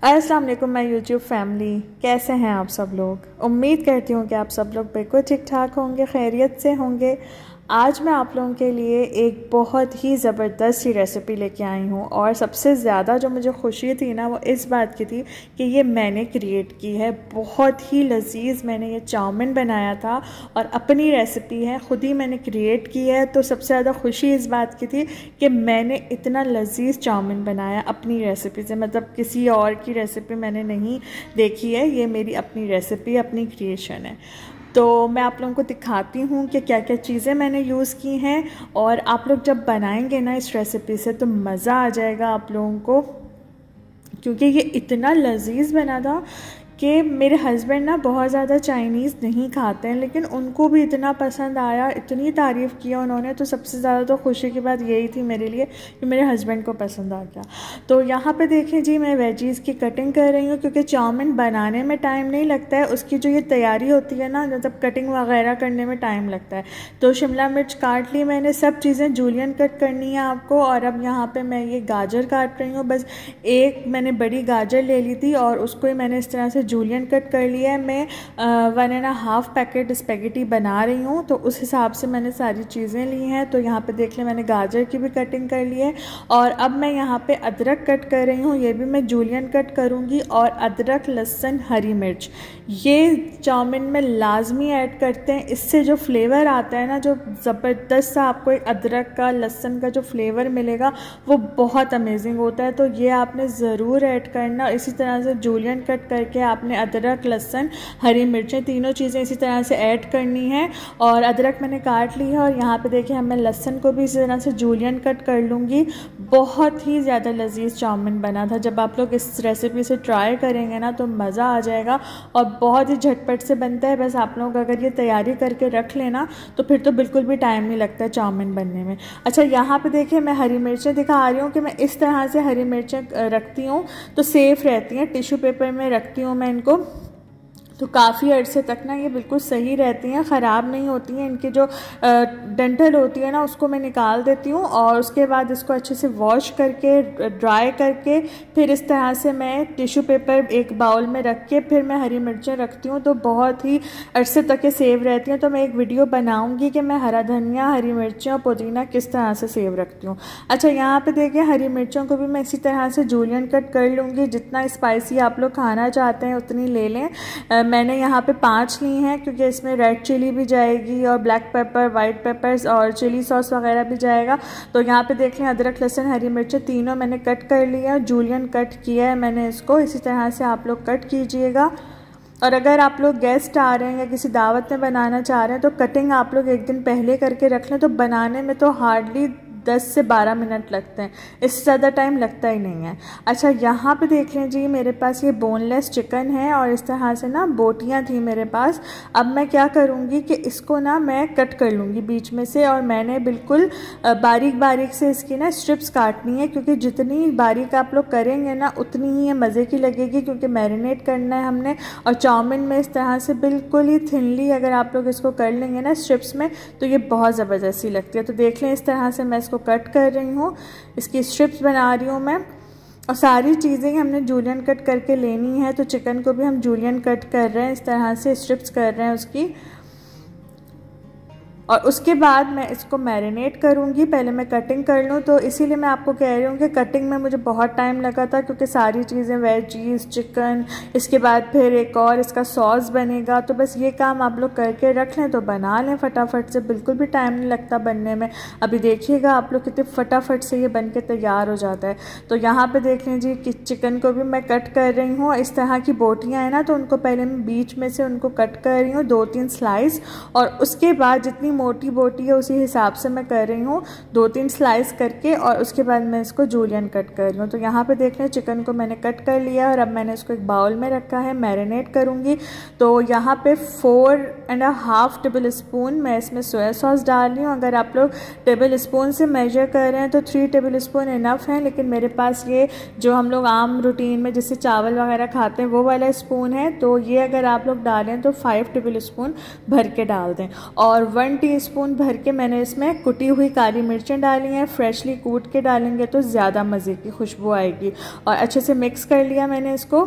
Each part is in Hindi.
अस्सलाम वालेकुम माय यूट्यूब फैमिली, कैसे हैं आप सब लोग। उम्मीद करती हूँ कि आप सब लोग बिल्कुल ठीक ठाक होंगे, खैरियत से होंगे। आज मैं आप लोगों के लिए एक बहुत ही ज़बरदस्त सी रेसिपी लेके आई हूँ और सबसे ज़्यादा जो मुझे खुशी थी ना वो इस बात की थी कि ये मैंने क्रिएट की है। बहुत ही लजीज मैंने ये चाउमीन बनाया था और अपनी रेसिपी है, ख़ुद ही मैंने क्रिएट की है। तो सबसे ज़्यादा खुशी इस बात की थी कि मैंने इतना लजीज चाउमीन बनाया अपनी रेसिपी से, मतलब किसी और की रेसिपी मैंने नहीं देखी है, ये मेरी अपनी रेसिपी, अपनी क्रिएशन है। तो मैं आप लोगों को दिखाती हूँ कि क्या क्या चीज़ें मैंने यूज़ की हैं और आप लोग जब बनाएंगे ना इस रेसिपी से तो मज़ा आ जाएगा आप लोगों को, क्योंकि ये इतना लजीज बना था कि मेरे हस्बैंड ना बहुत ज़्यादा चाइनीज़ नहीं खाते हैं, लेकिन उनको भी इतना पसंद आया, इतनी तारीफ़ किया उन्होंने। तो सबसे ज़्यादा तो खुशी की बात यही थी मेरे लिए कि मेरे हस्बैंड को पसंद आ गया। तो यहाँ पे देखें जी, मैं वेजीज़ की कटिंग कर रही हूँ क्योंकि चाउमीन बनाने में टाइम नहीं लगता है, उसकी जो ये तैयारी होती है ना, मतलब कटिंग वगैरह करने में टाइम लगता है। तो शिमला मिर्च काट ली मैंने, सब चीज़ें जूलियन कट करनी है आपको। और अब यहाँ पर मैं ये गाजर काट रही हूँ, बस एक मैंने बड़ी गाजर ले ली थी और उसको ही मैंने इस तरह से जूलियन कट कर लिया है। मैं 1.5 पैकेट स्पेगेटी बना रही हूँ, तो उस हिसाब से मैंने सारी चीज़ें ली हैं। तो यहाँ पे देख लें, मैंने गाजर की भी कटिंग कर ली है। और अब मैं यहाँ पे अदरक कट कर रही हूँ, ये भी मैं जूलियन कट करूँगी। और अदरक, लहसुन, हरी मिर्च ये चाउमीन में लाजमी ऐड करते हैं, इससे जो फ्लेवर आता है ना, जो ज़बरदस्त सा आपको एक अदरक का, लहसुन का जो फ्लेवर मिलेगा वो बहुत अमेजिंग होता है। तो ये आपने ज़रूर ऐड करना। इसी तरह से जूलियन कट करके आपने अदरक, लहसुन, हरी मिर्चें तीनों चीज़ें इसी तरह से ऐड करनी है। और अदरक मैंने काट ली है और यहाँ पे देखिए मैं लहसुन को भी इसी तरह से जूलियन कट कर लूँगी। बहुत ही ज़्यादा लजीज चाउमीन बना था। जब आप लोग इस रेसिपी से ट्राई करेंगे ना तो मज़ा आ जाएगा और बहुत ही झटपट से बनता है। बस आप लोग अगर ये तैयारी करके रख लेना तो फिर तो बिल्कुल भी टाइम नहीं लगता है चाउमीन बनने में। अच्छा, यहाँ पे देखिए मैं हरी मिर्चें दिखा रही हूँ कि मैं इस तरह से हरी मिर्चें रखती हूँ तो सेफ़ रहती हैं। टिश्यू पेपर में रखती हूँ मैं इनको, तो काफ़ी अरसे तक ना ये बिल्कुल सही रहती हैं, ख़राब नहीं होती हैं। इनकी जो डंठल होती है ना उसको मैं निकाल देती हूँ और उसके बाद इसको अच्छे से वॉश करके, ड्राई करके, फिर इस तरह से मैं टिश्यू पेपर एक बाउल में रख के फिर मैं हरी मिर्चें रखती हूँ, तो बहुत ही अरसे तक ये सेव रहती हैं। तो मैं एक वीडियो बनाऊँगी कि मैं हरा धनिया, हरी मिर्चें और पुदीना किस तरह से सेव रखती हूँ। अच्छा, यहाँ पर देखिए हरी मिर्चों को भी मैं इसी तरह से जूलियन कट कर लूँगी। जितना स्पाइसी आप लोग खाना चाहते हैं उतनी ले लें। मैंने यहाँ पे 5 ली हैं क्योंकि इसमें रेड चिली भी जाएगी और ब्लैक पेपर, वाइट पेपर्स और चिली सॉस वगैरह भी जाएगा। तो यहाँ पे देख लें अदरक, लहसुन, हरी मिर्चें तीनों मैंने कट कर लिया, जूलियन कट किया है मैंने इसको। इसी तरह से आप लोग कट कीजिएगा। और अगर आप लोग गेस्ट आ रहे हैं या किसी दावत में बनाना चाह रहे हैं तो कटिंग आप लोग एक दिन पहले करके रख लें, तो बनाने में तो हार्डली 10 से 12 मिनट लगते हैं, इससे ज़्यादा टाइम लगता ही नहीं है। अच्छा, यहाँ पे देख लें जी, मेरे पास ये बोनलेस चिकन है और इस तरह से ना बोटियाँ थी मेरे पास। अब मैं क्या करूँगी कि इसको ना मैं कट कर लूँगी बीच में से, और मैंने बिल्कुल बारीक बारीक से इसकी ना स्ट्रिप्स काटनी है, क्योंकि जितनी बारीक आप लोग करेंगे ना उतनी ही ये मज़े की लगेगी, क्योंकि मैरिनेट करना है हमने। और चाउमीन में इस तरह से बिल्कुल ही थिनली अगर आप लोग इसको कर लेंगे ना स्ट्रिप्स में तो ये बहुत ज़बरदस्ती लगती है। तो देख लें इस तरह से मैं इसको कट कर रही हूँ, इसकी स्ट्रिप्स बना रही हूँ मैं। और सारी चीज़ें हमने जूलियन कट करके लेनी है, तो चिकन को भी हम जूलियन कट कर रहे हैं, इस तरह से स्ट्रिप्स कर रहे हैं उसकी। और उसके बाद मैं इसको मैरिनेट करूँगी। पहले मैं कटिंग कर लूँ, तो इसीलिए मैं आपको कह रही हूँ कि कटिंग में मुझे बहुत टाइम लगा था, क्योंकि सारी चीज़ें वेजीज, चिकन, इसके बाद फिर एक और इसका सॉस बनेगा। तो बस ये काम आप लोग करके रख लें तो बना लें फटाफट से, बिल्कुल भी टाइम नहीं लगता बनने में। अभी देखिएगा आप लोग कितने फटाफट से ये बन के तैयार हो जाता है। तो यहाँ पर देख लें जी कि चिकन को भी मैं कट कर रही हूँ। इस तरह की बोटियाँ हैं ना, तो उनको पहले मैं बीच में से उनको कट कर रही हूँ 2-3 स्लाइस, और उसके बाद जितनी मोटी बोटी है उसी हिसाब से मैं कर रही हूँ 2-3 स्लाइस करके, और उसके बाद मैं इसको जूलियन कट कर रही हूँ। तो यहाँ पे देख लें चिकन को मैंने कट कर लिया और अब मैंने इसको एक बाउल में रखा है, मैरिनेट करूँगी। तो यहाँ पे 4.5 टेबल स्पून मैं इसमें सोया सॉस डाल रही हूँ। अगर आप लोग टेबल स्पून से मेजर कर रहे हैं तो 3 टेबल स्पून इनफ है, लेकिन मेरे पास ये जो हम लोग आम रूटीन में जिससे चावल वगैरह खाते हैं वो वाला स्पून है, तो ये अगर आप लोग डालें तो 5 टेबल स्पून भर के डाल दें। और 1 टीस्पून भर के मैंने इसमें कुटी हुई काली मिर्चें डाली हैं। फ्रेशली कूट के डालेंगे तो ज़्यादा मज़े की खुशबू आएगी। और अच्छे से मिक्स कर लिया मैंने इसको।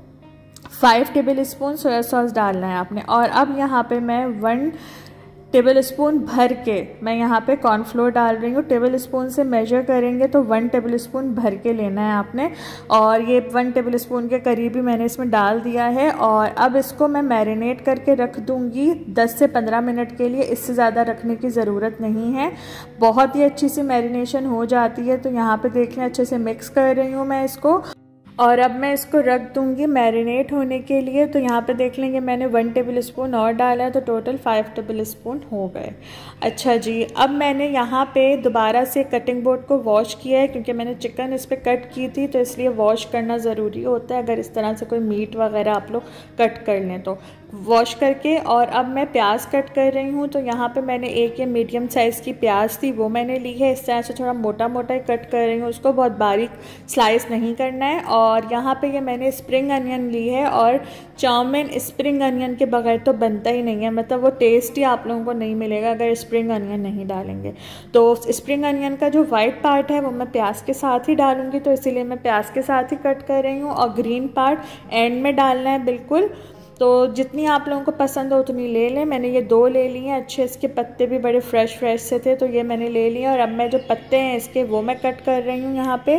5 टेबल स्पून सोया सॉस डालना है आपने। और अब यहाँ पे मैं 1 टेबल स्पून भर के मैं यहाँ पे कॉर्नफ्लोर डाल रही हूँ। टेबल स्पून से मेजर करेंगे तो 1 टेबल स्पून भर के लेना है आपने। और ये 1 टेबल स्पून के करीब ही मैंने इसमें डाल दिया है। और अब इसको मैं मैरिनेट करके रख दूँगी 10 से 15 मिनट के लिए। इससे ज़्यादा रखने की ज़रूरत नहीं है, बहुत ही अच्छी सी मैरिनेशन हो जाती है। तो यहाँ पर देख लें, अच्छे से मिक्स कर रही हूँ मैं इसको। और अब मैं इसको रख दूँगी मैरिनेट होने के लिए। तो यहाँ पे देख लेंगे मैंने 1 टेबल स्पून और डाला है, तो टोटल 5 टेबल स्पून हो गए। अच्छा जी, अब मैंने यहाँ पे दोबारा से कटिंग बोर्ड को वॉश किया है, क्योंकि मैंने चिकन इस पर कट की थी, तो इसलिए वॉश करना ज़रूरी होता है अगर इस तरह से कोई मीट वगैरह आप लोग कट कर लें तो। वॉश करके और अब मैं प्याज कट कर रही हूँ। तो यहाँ पे मैंने एक ये मीडियम साइज़ की प्याज थी वो मैंने ली है। इस तरह से थोड़ा मोटा मोटा ही कट कर रही हूँ, उसको बहुत बारीक स्लाइस नहीं करना है। और यहाँ पे ये मैंने स्प्रिंग अनियन ली है। और चाउमीन स्प्रिंग अनियन के बगैर तो बनता ही नहीं है, मतलब वो टेस्ट ही आप लोगों को नहीं मिलेगा अगर स्प्रिंग अनियन नहीं डालेंगे। तो स्प्रिंग अनियन का जो वाइट पार्ट है वो मैं प्याज के साथ ही डालूंगी, तो इसीलिए मैं प्याज के साथ ही कट कर रही हूँ। और ग्रीन पार्ट एंड में डालना है बिल्कुल। तो जितनी आप लोगों को पसंद हो उतनी ले लें। मैंने ये 2 ले ली हैं। अच्छे इसके पत्ते भी बड़े फ्रेश से थे, तो ये मैंने ले लिए। और अब मैं जो पत्ते हैं इसके वो मैं कट कर रही हूँ यहाँ पे।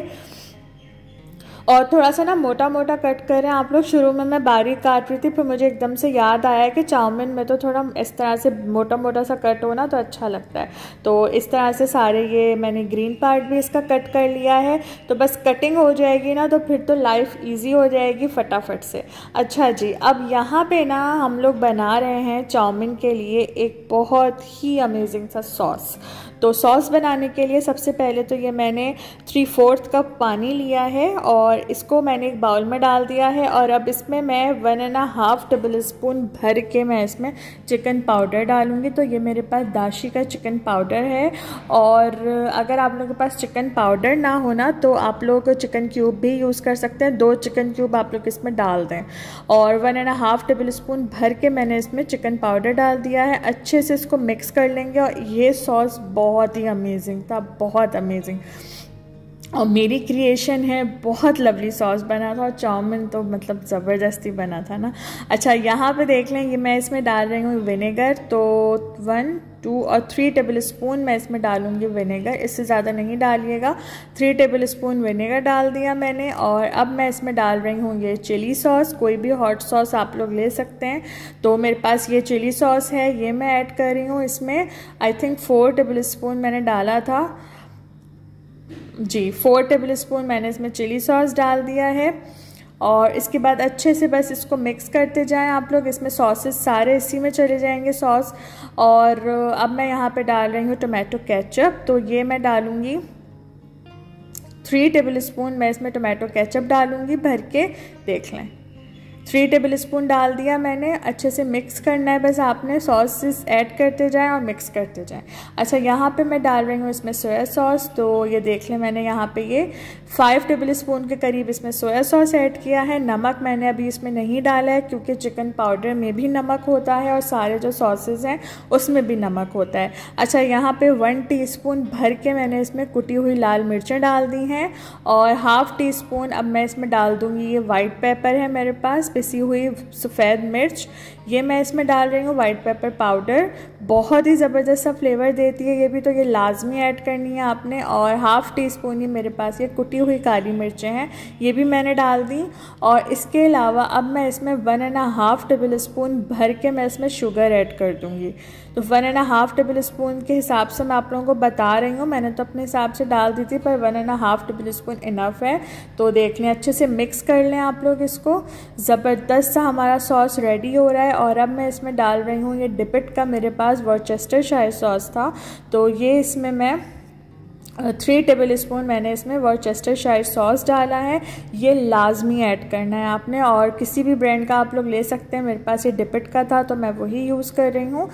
और थोड़ा सा ना मोटा मोटा कट करें आप लोग। शुरू में मैं बारीक काट रही थी, फिर मुझे एकदम से याद आया कि चाउमीन में तो थोड़ा इस तरह से मोटा मोटा सा कट हो ना तो अच्छा लगता है। तो इस तरह से सारे ये मैंने ग्रीन पार्ट भी इसका कट कर लिया है। तो बस कटिंग हो जाएगी ना तो फिर तो लाइफ ईजी हो जाएगी फटाफट से। अच्छा जी, अब यहाँ पे ना हम लोग बना रहे हैं चाउमीन के लिए एक बहुत ही अमेजिंग सा सॉस। तो सॉस बनाने के लिए सबसे पहले तो ये मैंने 3/4 कप पानी लिया है और इसको मैंने एक बाउल में डाल दिया है। और अब इसमें मैं 1.5 टेबल स्पून भर के मैं इसमें चिकन पाउडर डालूंगी। तो ये मेरे पास दाशी का चिकन पाउडर है। और अगर आप लोगों के पास चिकन पाउडर ना होना तो आप लोग चिकन क्यूब भी यूज़ कर सकते हैं। 2 चिकन क्यूब आप लोग इसमें डाल दें। और 1.5 टेबल स्पून भर के मैंने इसमें चिकन पाउडर डाल दिया है। अच्छे से इसको मिक्स कर लेंगे। और ये सॉस बहुत ही अमेजिंग था, बहुत अमेजिंग। और मेरी क्रिएशन है, बहुत लवली सॉस बना था। और चाउमीन तो मतलब ज़बरदस्ती बना था ना। अच्छा, यहाँ पे देख लें, ये मैं इसमें डाल रही हूँ विनेगर। तो 1, 2 और 3 टेबल स्पून मैं इसमें डालूँगी विनेगर। इससे ज़्यादा नहीं डालिएगा। 3 टेबल स्पून विनेगर डाल दिया मैंने। और अब मैं इसमें डाल रही हूँ ये चिली सॉस। कोई भी हॉट सॉस आप लोग ले सकते हैं। तो मेरे पास ये चिली सॉस है, ये मैं ऐड कर रही हूँ इसमें। आई थिंक 4 टेबल स्पून मैंने डाला था जी। 4 टेबल स्पून मैंने इसमें चिली सॉस डाल दिया है। और इसके बाद अच्छे से बस इसको मिक्स करते जाएं आप लोग। इसमें सॉसेस सारे इसी में चले जाएंगे सॉस। और अब मैं यहाँ पे डाल रही हूँ टोमेटो केचप। तो ये मैं डालूँगी 3 टेबल स्पून मैं इसमें टोमेटो केचप डालूँगी भर के। देख लें, 3 टेबल स्पून डाल दिया मैंने। अच्छे से मिक्स करना है बस आपने। सॉसेस ऐड करते जाएं और मिक्स करते जाएं। अच्छा, यहाँ पे मैं डाल रही हूँ इसमें सोया सॉस। तो ये देख लें, मैंने यहाँ पे ये 5 टेबल स्पून के करीब इसमें सोया सॉस ऐड किया है। नमक मैंने अभी इसमें नहीं डाला है, क्योंकि चिकन पाउडर में भी नमक होता है और सारे जो सॉसेस हैं उसमें भी नमक होता है। अच्छा, यहाँ पे 1 टीस्पून भर के मैंने इसमें कुटी हुई लाल मिर्चें डाल दी हैं। और ½ टीस्पून अब मैं इसमें डाल दूँगी ये वाइट पेपर है मेरे पास, पिसी हुई सफ़ेद मिर्च, ये मैं इसमें डाल रही हूँ। वाइट पेपर पाउडर बहुत ही ज़बरदस्त सा फ्लेवर देती है ये भी, तो ये लाजमी ऐड करनी है आपने। और ½ टीस्पून ही मेरे पास ये कुटी हुई काली मिर्चें हैं, ये भी मैंने डाल दी। और इसके अलावा अब मैं इसमें 1.5 टेबल स्पून भर के मैं इसमें शुगर ऐड कर दूँगी। तो 1.5 टेबल स्पून के हिसाब से मैं आप लोगों को बता रही हूँ। मैंने तो अपने हिसाब से डाल दी थी, पर 1.5 टेबल स्पून इनफ है। तो देख लें, अच्छे से मिक्स कर लें आप लोग इसको। ज़बरदस्त सा हमारा सॉस रेडी हो रहा है। और अब मैं इसमें डाल रही हूँ ये डिपिट का मेरे पास वर्सेस्टरशायर सॉस था। तो ये इसमें मैं 3 टेबल स्पून मैंने इसमें वर्सेस्टरशायर सॉस डाला है। ये लाजमी ऐड करना है आपने। और किसी भी ब्रांड का आप लोग ले सकते हैं, मेरे पास ये डिपिट का था तो मैं वही यूज़ कर रही हूँ।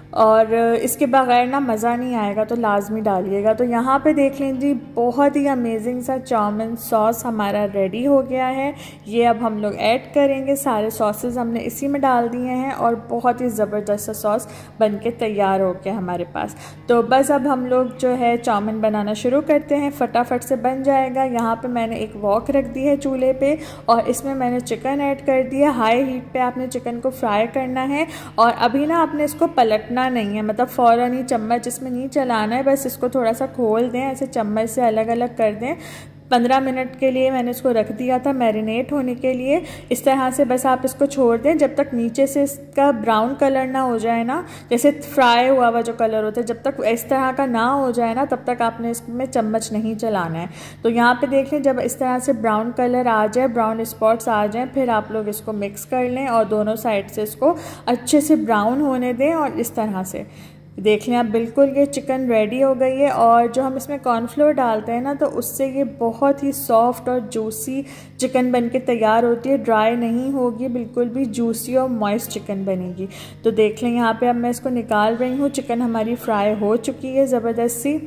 और इसके बगैर ना मज़ा नहीं आएगा, तो लाजमी डालिएगा। तो यहाँ पे देख लीजिए बहुत ही अमेजिंग सा चाउमीन सॉस हमारा रेडी हो गया है। ये अब हम लोग ऐड करेंगे, सारे सॉसेस हमने इसी में डाल दिए हैं और बहुत ही ज़बरदस्त सा सॉस बन के तैयार हो गया हमारे पास। तो बस अब हम लोग जो है चाउमीन बनाना शुरू करते हैं, फटाफट से बन जाएगा। यहाँ पे मैंने एक वॉक रख दी है चूल्हे पे और इसमें मैंने चिकन ऐड कर दिया। हाई हीट पे आपने चिकन को फ्राई करना है और अभी ना आपने इसको पलटना नहीं है, मतलब फ़ौरन ही चम्मच इसमें नहीं चलाना है, बस इसको थोड़ा सा खोल दें, ऐसे चम्मच से अलग अलग कर दें। 15 मिनट के लिए मैंने इसको रख दिया था मैरिनेट होने के लिए। इस तरह से बस आप इसको छोड़ दें जब तक नीचे से इसका ब्राउन कलर ना हो जाए ना, जैसे फ्राई हुआ हुआ जो कलर होता है, जब तक इस तरह का ना हो जाए ना तब तक आपने इसमें चम्मच नहीं चलाना है। तो यहाँ पे देख लें जब इस तरह से ब्राउन कलर आ जाए, ब्राउन स्पॉट्स आ जाएँ, फिर आप लोग इसको मिक्स कर लें और दोनों साइड से इसको अच्छे से ब्राउन होने दें। और इस तरह से देख लें आप बिल्कुल ये चिकन रेडी हो गई है। और जो हम इसमें कॉर्नफ्लोर डालते हैं ना, तो उससे ये बहुत ही सॉफ्ट और जूसी चिकन बन के तैयार होती है, ड्राई नहीं होगी, बिल्कुल भी जूसी और मॉइस्ट चिकन बनेगी। तो देख लें यहाँ पे अब मैं इसको निकाल रही हूँ, चिकन हमारी फ्राई हो चुकी है ज़बरदस्त सी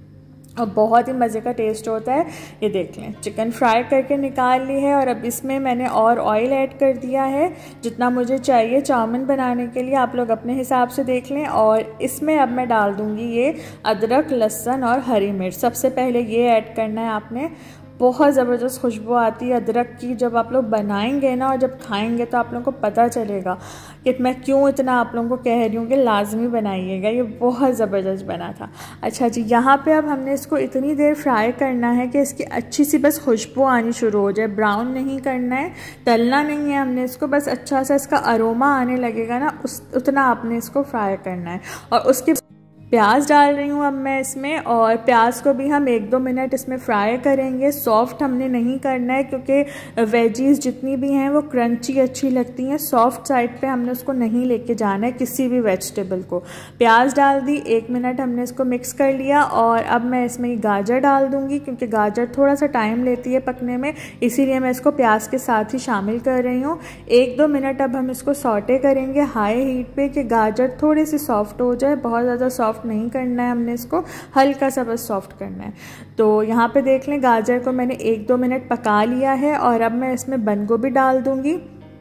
और बहुत ही मज़े का टेस्ट होता है। ये देख लें चिकन फ्राई करके निकाल ली है और अब इसमें मैंने और ऑयल ऐड कर दिया है जितना मुझे चाहिए चाउमीन बनाने के लिए, आप लोग अपने हिसाब से देख लें। और इसमें अब मैं डाल दूँगी ये अदरक, लहसुन और हरी मिर्च। सबसे पहले ये ऐड करना है आपने, बहुत ज़बरदस्त खुशबू आती है अदरक की। जब आप लोग बनाएंगे ना और जब खाएंगे तो आप लोगों को पता चलेगा कि मैं क्यों इतना आप लोगों को कह रही हूँ कि लाजमी बनाइएगा, ये बहुत ज़बरदस्त बना था। अच्छा जी, यहाँ पे अब हमने इसको इतनी देर फ्राई करना है कि इसकी अच्छी सी बस खुशबू आनी शुरू हो जाए। ब्राउन नहीं करना है, तलना नहीं है हमने इसको, बस अच्छा सा इसका अरोमा आने लगेगा ना उतना आपने इसको फ्राई करना है। और उसके प्याज डाल रही हूँ अब मैं इसमें, और प्याज को भी हम 1-2 मिनट इसमें फ्राई करेंगे। सॉफ्ट हमने नहीं करना है क्योंकि वेजीज जितनी भी हैं वो क्रंची अच्छी लगती हैं, सॉफ्ट साइड पे हमने उसको नहीं लेके जाना है किसी भी वेजिटेबल को। प्याज डाल दी, 1 मिनट हमने इसको मिक्स कर लिया और अब मैं इसमें गाजर डाल दूँगी क्योंकि गाजर थोड़ा सा टाइम लेती है पकने में, इसीलिए मैं इसको प्याज के साथ ही शामिल कर रही हूँ। 1-2 मिनट अब हम इसको सॉटे करेंगे हाई हीट पे कि गाजर थोड़ी सी सॉफ्ट हो जाए, बहुत ज़्यादा सॉफ्ट नहीं करना है हमने इसको, हल्का सा बस सॉफ्ट करना है। तो यहाँ पे देख लें गाजर को मैंने 1-2 मिनट पका लिया है और अब मैं इसमें बंद गोभी डाल दूँगी।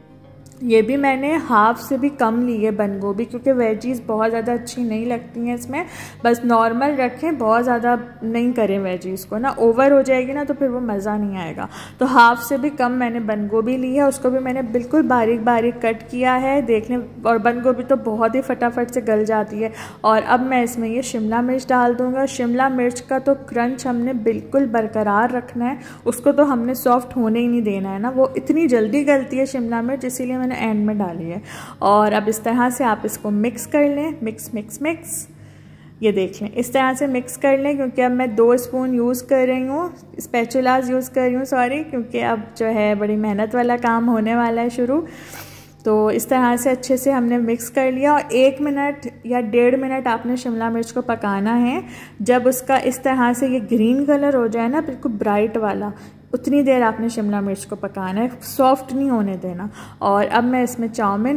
ये भी मैंने हाफ से भी कम ली है बंद गोभी क्योंकि वेजीज़ बहुत ज़्यादा अच्छी नहीं लगती हैं इसमें, बस नॉर्मल रखें, बहुत ज़्यादा नहीं करें वेजीज़ को ना, ओवर हो जाएगी ना तो फिर वो मज़ा नहीं आएगा। तो हाफ से भी कम मैंने बंद गोभी ली है, उसको भी मैंने बिल्कुल बारीक बारीक कट किया है देख लें। और बंद गोभी तो बहुत ही फटाफट से गल जाती है। और अब मैं इसमें ये शिमला मिर्च डाल दूँगा। शिमला मिर्च का तो क्रंच हमने बिल्कुल बरकरार रखना है, उसको तो हमने सॉफ्ट होने ही नहीं देना है ना, वो इतनी जल्दी गलती है शिमला मिर्च, इसीलिए मैंने एंड में डाली है। और अब इस तरह से आप इसको मिक्स कर लें, मिक्स मिक्स मिक्स, ये देख लें इस तरह से मिक्स कर लें। क्योंकि अब मैं 2 स्पून यूज़ कर रही हूँ, स्पैचुलास यूज़ कर रही हूँ सॉरी, क्योंकि अब जो है बड़ी मेहनत वाला काम होने वाला है शुरू। तो इस तरह से अच्छे से हमने मिक्स कर लिया और 1 मिनट या 1.5 मिनट आपने शिमला मिर्च को पकाना है। जब उसका इस तरह से ये ग्रीन कलर हो जाए ना बिल्कुल ब्राइट वाला, उतनी देर आपने शिमला मिर्च को पकाना है, सॉफ्ट नहीं होने देना। और अब मैं इसमें चाउमीन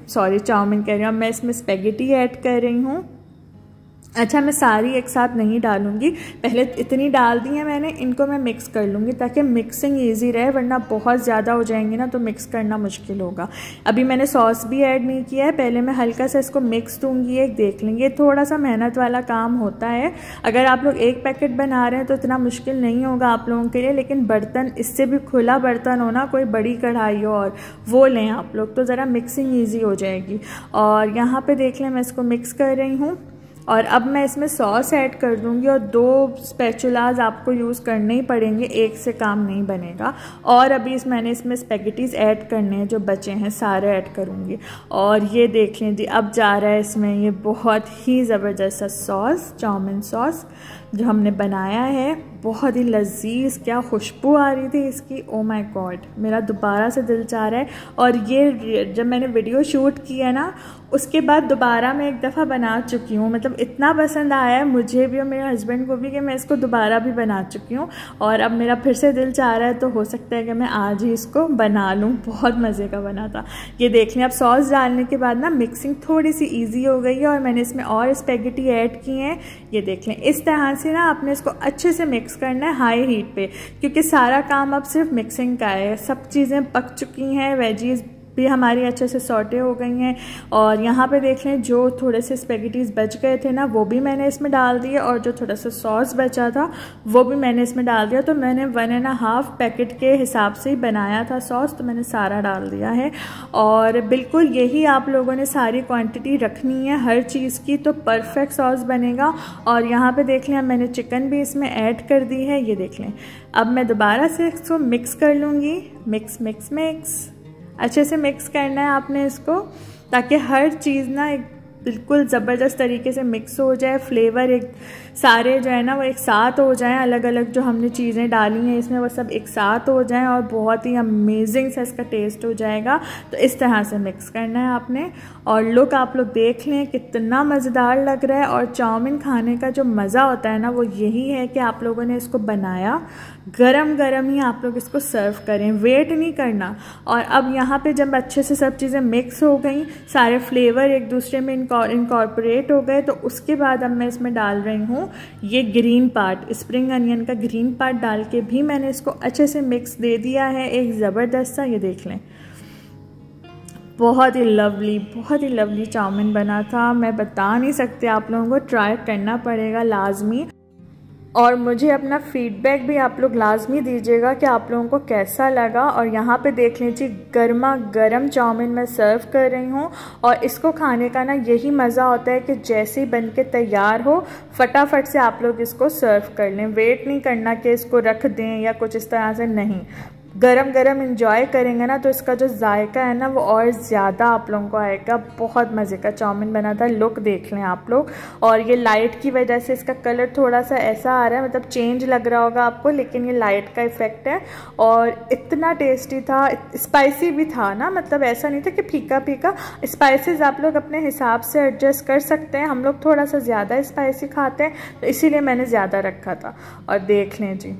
कह रही हूँ, अब मैं इसमें स्पेगेटी ऐड कर रही हूँ। अच्छा, मैं सारी एक साथ नहीं डालूंगी, पहले इतनी डाल दी है मैंने, इनको मैं मिक्स कर लूँगी ताकि मिक्सिंग इजी रहे, वरना बहुत ज़्यादा हो जाएंगी ना तो मिक्स करना मुश्किल होगा। अभी मैंने सॉस भी ऐड नहीं किया है, पहले मैं हल्का सा इसको मिक्स दूँगी। एक देख लेंगे, थोड़ा सा मेहनत वाला काम होता है। अगर आप लोग 1 पैकेट बना रहे हैं तो इतना मुश्किल नहीं होगा आप लोगों के लिए, लेकिन बर्तन इससे भी खुला बर्तन हो ना, कोई बड़ी कढ़ाई हो और वो लें आप लोग, तो ज़रा मिक्सिंग ईजी हो जाएगी। और यहाँ पर देख लें मैं इसको मिक्स कर रही हूँ और अब मैं इसमें सॉस ऐड कर दूंगी। और 2 स्पैचुलास आपको यूज़ करने ही पड़ेंगे, एक से काम नहीं बनेगा। और अभी मैंने इसमें स्पैगेटीज़ ऐड करने हैं, जो बचे हैं सारे ऐड करूंगी। और ये देख लें जी, अब जा रहा है इसमें ये बहुत ही ज़बरदस्त सा सॉस, चाउमीन सॉस, जो हमने बनाया है। बहुत ही लजीज, क्या खुशबू आ रही थी इसकी, ओ माय गॉड, मेरा दोबारा से दिल चाह रहा है। और ये जब मैंने वीडियो शूट किया ना, उसके बाद दोबारा मैं एक दफ़ा बना चुकी हूँ। मतलब इतना पसंद आया है मुझे भी और मेरे हस्बैंड को भी कि मैं इसको दोबारा भी बना चुकी हूँ। और अब मेरा फिर से दिल चाह रहा है, तो हो सकता है कि मैं आज ही इसको बना लूँ। बहुत मज़े का बना था। ये देख लें, अब सॉस डालने के बाद ना मिक्सिंग थोड़ी सी ईजी हो गई है और मैंने इसमें और स्पेगेटी ऐड की हैं। ये देख लें, इस तरह से ना आपने इसको अच्छे से मिक्स करना है हाई हीट पे, क्योंकि सारा काम अब सिर्फ मिक्सिंग का है। सब चीज़ें पक चुकी हैं, वेजीज भी हमारी अच्छे से सॉटे हो गई हैं। और यहाँ पे देख लें, जो थोड़े से स्पेगेटीज़ बच गए थे ना, वो भी मैंने इसमें डाल दिए, और जो थोड़ा सा सॉस बचा था वो भी मैंने इसमें डाल दिया। तो मैंने 1.5 पैकेट के हिसाब से ही बनाया था सॉस, तो मैंने सारा डाल दिया है। और बिल्कुल यही आप लोगों ने सारी क्वांटिटी रखनी है हर चीज़ की, तो परफेक्ट सॉस बनेगा। और यहाँ पे देख लें, मैंने चिकन भी इसमें ऐड कर दी है। ये देख लें, अब मैं दोबारा से इसको मिक्स कर लूँगी। मिक्स मिक्स मिक्स, अच्छे से मिक्स करना है आपने इसको, ताकि हर चीज़ ना एक बिल्कुल ज़बरदस्त तरीके से मिक्स हो जाए। फ्लेवर एक सारे जो है ना वो एक साथ हो जाएं, अलग अलग जो हमने चीज़ें डाली हैं इसमें वो सब एक साथ हो जाएं और बहुत ही अमेजिंग सा इसका टेस्ट हो जाएगा। तो इस तरह से मिक्स करना है आपने। और लुक आप लोग देख लें कितना मज़ेदार लग रहा है। और चाउमीन खाने का जो मज़ा होता है ना, वो यही है कि आप लोगों ने इसको बनाया, गरम गरम ही आप लोग इसको सर्व करें, वेट नहीं करना। और अब यहाँ पे जब अच्छे से सब चीज़ें मिक्स हो गई, सारे फ्लेवर एक दूसरे में इनकॉर्पोरेट हो गए, तो उसके बाद अब मैं इसमें डाल रही हूँ ये ग्रीन पार्ट, स्प्रिंग अनियन का ग्रीन पार्ट डाल के भी मैंने इसको अच्छे से मिक्स दे दिया है, एक ज़बरदस्त सा। ये देख लें, बहुत ही लवली चाउमीन बना था। मैं बता नहीं सकती, आप लोगों को ट्राई करना पड़ेगा लाजमी। और मुझे अपना फीडबैक भी आप लोग लाजमी दीजिएगा कि आप लोगों को कैसा लगा। और यहाँ पे देख लीजिए, गर्मा गर्म चाउमीन मैं सर्व कर रही हूँ। और इसको खाने का ना यही मज़ा होता है कि जैसे ही बन के तैयार हो, फटाफट से आप लोग इसको सर्व कर लें। वेट नहीं करना कि इसको रख दें या कुछ इस तरह से, नहीं, गरम गरम इंजॉय करेंगे ना तो इसका जो जायका है ना वो और ज़्यादा आप लोगों को आएगा। बहुत मज़े का चाउमीन बना था। लुक देख लें आप लोग। और ये लाइट की वजह से इसका कलर थोड़ा सा ऐसा आ रहा है, मतलब चेंज लग रहा होगा आपको, लेकिन ये लाइट का इफ़ेक्ट है। और इतना टेस्टी था, स्पाइसी भी था ना, मतलब ऐसा नहीं था कि फीका फीका। स्पाइसेस आप लोग अपने हिसाब से एडजस्ट कर सकते हैं। हम लोग थोड़ा सा ज़्यादा स्पाइसी खाते हैं, तो इसीलिए मैंने ज़्यादा रखा था। और देख लें जी,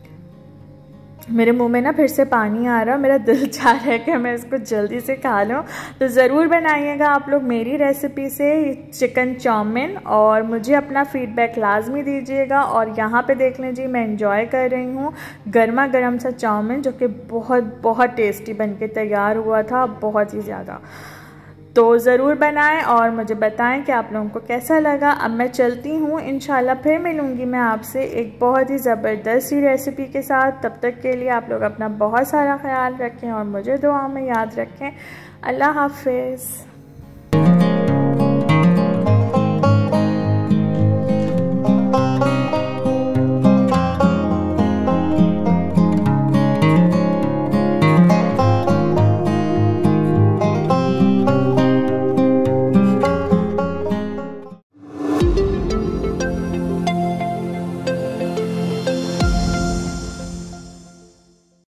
मेरे मुंह में ना फिर से पानी आ रहा है, मेरा दिल चाह रहा है कि मैं इसको जल्दी से खा लूँ। तो ज़रूर बनाइएगा आप लोग मेरी रेसिपी से चिकन चाउमीन, और मुझे अपना फीडबैक लाजमी दीजिएगा। और यहाँ पे देख लें जी, मैं इंजॉय कर रही हूँ गर्मा गर्म सा चाउमीन, जो कि बहुत टेस्टी बन के तैयार हुआ था, बहुत ही ज़्यादा। तो ज़रूर बनाएं और मुझे बताएं कि आप लोगों को कैसा लगा। अब मैं चलती हूँ, इंशाल्लाह फिर मिलूँगी मैं आपसे एक बहुत ही ज़बरदस्त सी रेसिपी के साथ। तब तक के लिए आप लोग अपना बहुत सारा ख्याल रखें और मुझे दुआ में याद रखें। अल्लाह हाफ़िज़।